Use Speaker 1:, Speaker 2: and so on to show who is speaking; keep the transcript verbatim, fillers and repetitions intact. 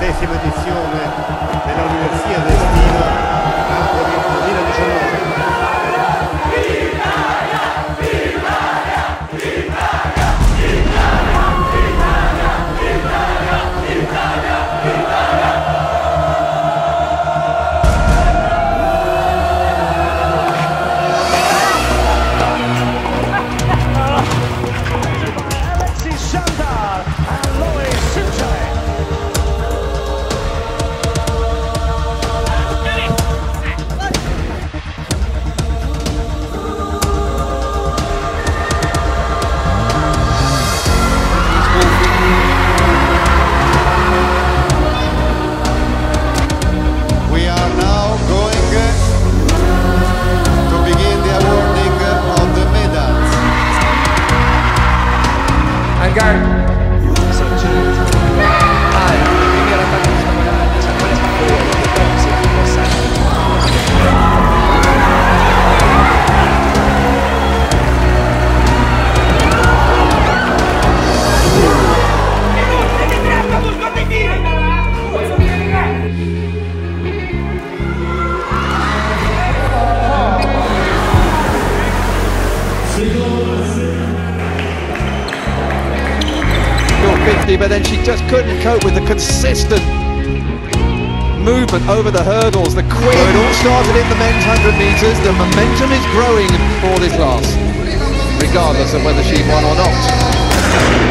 Speaker 1: decima edizione della Università d'Estiva Napoli duemiladiciannove.
Speaker 2: But then she just couldn't cope with the consistent movement over the hurdles, the quick. It all started in the men's one hundred metres. The momentum is growing for this class, regardless of whether she won or not.